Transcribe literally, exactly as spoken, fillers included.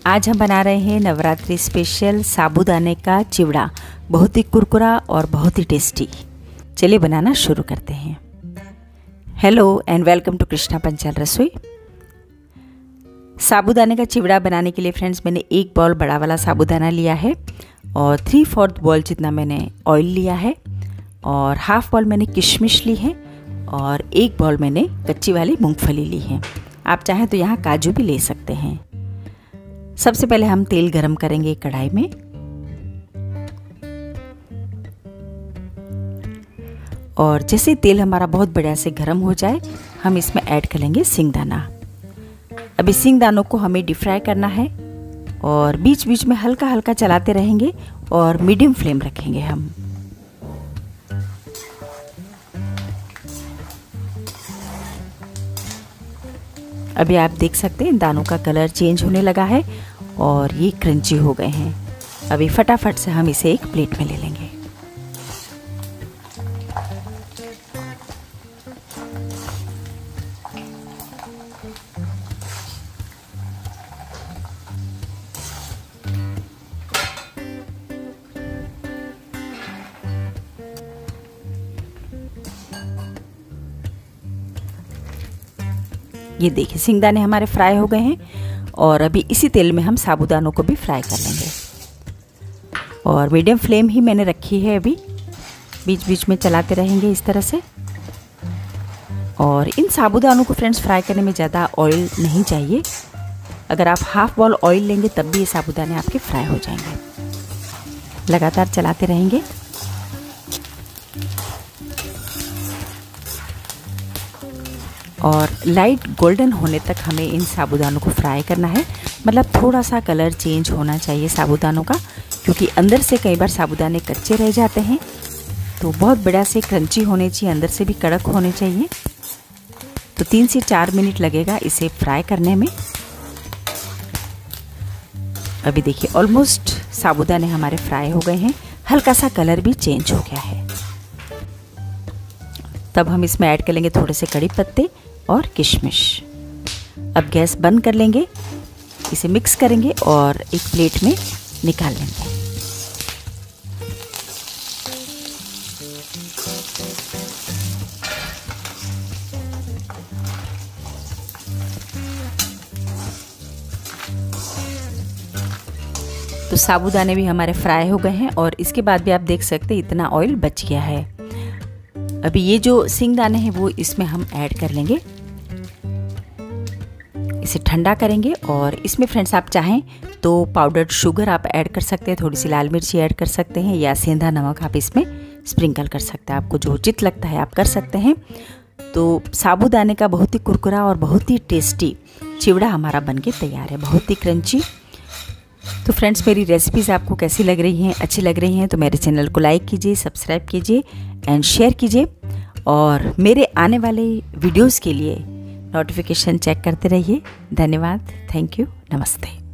आज हम बना रहे हैं नवरात्रि स्पेशल साबूदाने का चिवड़ा। बहुत ही कुरकुरा और बहुत ही टेस्टी। चलिए बनाना शुरू करते हैं। Hello and welcome to Krishna Panchal रसोई। साबूदाने का चिवड़ा बनाने के लिए फ्रेंड्स मैंने एक बाउल बड़ा वाला साबूदाना लिया है और थ्री फोर्थ बाउल जितना मैंने ऑयल लिया है और हाफ बाउल मैंने किशमिश ली है और एक बाउल मैंने कच्ची वाली मूंगफली ली है। आप चाहें तो यहाँ काजू भी ले सकते हैं। सबसे पहले हम तेल गरम करेंगे कढ़ाई में और जैसे तेल हमारा बहुत बढ़िया से गरम हो जाए हम इसमें ऐड करेंगे सिंगदाना। अभी सिंगदानों को हमें डीप फ्राई करना है और बीच बीच में हल्का हल्का चलाते रहेंगे और मीडियम फ्लेम रखेंगे हम। अभी आप देख सकते हैं दानों का कलर चेंज होने लगा है और ये क्रंची हो गए हैं। अभी फटाफट से हम इसे एक प्लेट में ले लेंगे। ये देखिए सिंगदाने हमारे फ्राई हो गए हैं और अभी इसी तेल में हम साबूदानों को भी फ्राई कर लेंगे और मीडियम फ्लेम ही मैंने रखी है। अभी बीच बीच में चलाते रहेंगे इस तरह से। और इन साबूदानों को फ्रेंड्स फ्राई करने में ज़्यादा ऑयल नहीं चाहिए। अगर आप हाफ बाउल ऑयल लेंगे तब भी ये साबूदाने आपके फ्राई हो जाएंगे। लगातार चलाते रहेंगे। और लाइट गोल्डन होने तक हमें इन साबूदानों को फ्राई करना है। मतलब थोड़ा सा कलर चेंज होना चाहिए साबूदानों का, क्योंकि अंदर से कई बार साबूदाने कच्चे रह जाते हैं। तो बहुत बढ़िया से क्रंची होने चाहिए, अंदर से भी कड़क होने चाहिए। तो तीन से चार मिनट लगेगा इसे फ्राई करने में। अभी देखिए ऑलमोस्ट साबूदाने हमारे फ्राई हो गए हैं। हल्का सा कलर भी चेंज हो गया है। तब हम इसमें ऐड कर लेंगे थोड़े से कड़ी पत्ते और किशमिश। अब गैस बंद कर लेंगे, इसे मिक्स करेंगे और एक प्लेट में निकाल लेंगे। तो साबूदाने भी हमारे फ्राई हो गए हैं और इसके बाद भी आप देख सकते हैं इतना ऑयल बच गया है। अभी ये जो सिंगदाने हैं वो इसमें हम ऐड कर लेंगे। इसे ठंडा करेंगे और इसमें फ्रेंड्स आप चाहें तो पाउडर्ड शुगर आप ऐड कर सकते हैं, थोड़ी सी लाल मिर्ची ऐड कर सकते हैं या सेंधा नमक आप इसमें स्प्रिंकल कर सकते हैं। आपको जो उचित लगता है आप कर सकते हैं। तो साबूदाने का बहुत ही कुरकुरा और बहुत ही टेस्टी चिवड़ा हमारा बनके तैयार है, बहुत ही क्रंची। तो फ्रेंड्स मेरी रेसिपीज़ आपको कैसी लग रही हैं, अच्छी लग रही हैं तो मेरे चैनल को लाइक कीजिए, सब्सक्राइब कीजिए एंड शेयर कीजिए। और मेरे आने वाले वीडियोस के लिए नोटिफिकेशन चेक करते रहिए। धन्यवाद, थैंक यू, नमस्ते।